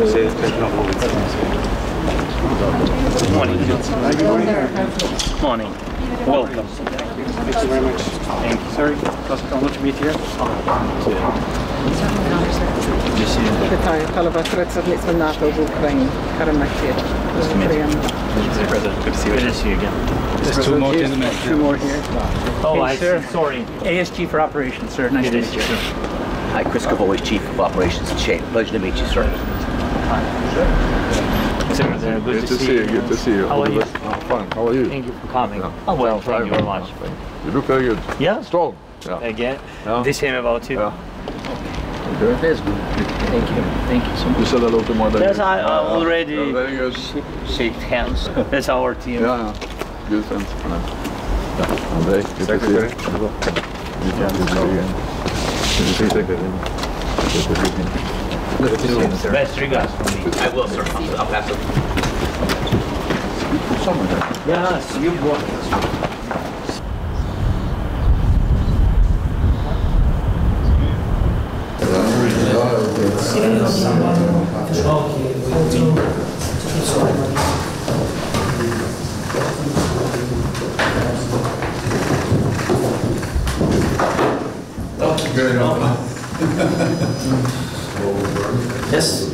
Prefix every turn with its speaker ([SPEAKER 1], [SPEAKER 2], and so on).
[SPEAKER 1] Morning. Welcome.
[SPEAKER 2] Thank you very much.
[SPEAKER 1] Thank you.
[SPEAKER 2] Sorry, not to meet here.
[SPEAKER 3] Вітаю, голова представництва НАТО в Україні. Карамахтір.
[SPEAKER 1] Good to see you again.
[SPEAKER 2] There's two more in the minute. Two more here.
[SPEAKER 1] Oh,
[SPEAKER 2] Hey,
[SPEAKER 1] I
[SPEAKER 2] sir.
[SPEAKER 1] see. Sorry.
[SPEAKER 2] ASG for operations, sir. Nice to meet you.
[SPEAKER 4] Hi, Chris Cavoy, Chief of Operations at Shane. Pleasure to meet you, sir.
[SPEAKER 1] Good to see you.
[SPEAKER 5] Good to see you.
[SPEAKER 1] How are you?
[SPEAKER 5] I'm fine. How are you?
[SPEAKER 1] Thank you for coming.
[SPEAKER 5] Yeah.
[SPEAKER 1] Oh, well, thank you very much.
[SPEAKER 5] You look very good.
[SPEAKER 1] Yeah?
[SPEAKER 5] Strong. Yeah.
[SPEAKER 1] Again?
[SPEAKER 5] Yeah.
[SPEAKER 1] The same about you.
[SPEAKER 5] Yeah.
[SPEAKER 4] That's good.
[SPEAKER 1] Thank you. Thank you so
[SPEAKER 5] You
[SPEAKER 1] much.
[SPEAKER 5] said hello to my lady.
[SPEAKER 1] Yes, I already
[SPEAKER 5] Yeah, very good.
[SPEAKER 1] shake hands. That's our team.
[SPEAKER 5] Yeah, yeah. Good, thanks. Yeah. Andrei, good to see you. Good to see you again. Good to see you. Good to see you.
[SPEAKER 1] Best regards from me.
[SPEAKER 4] I will, sir. I'll pass it.
[SPEAKER 1] Yes, you brought us.
[SPEAKER 4] Yes.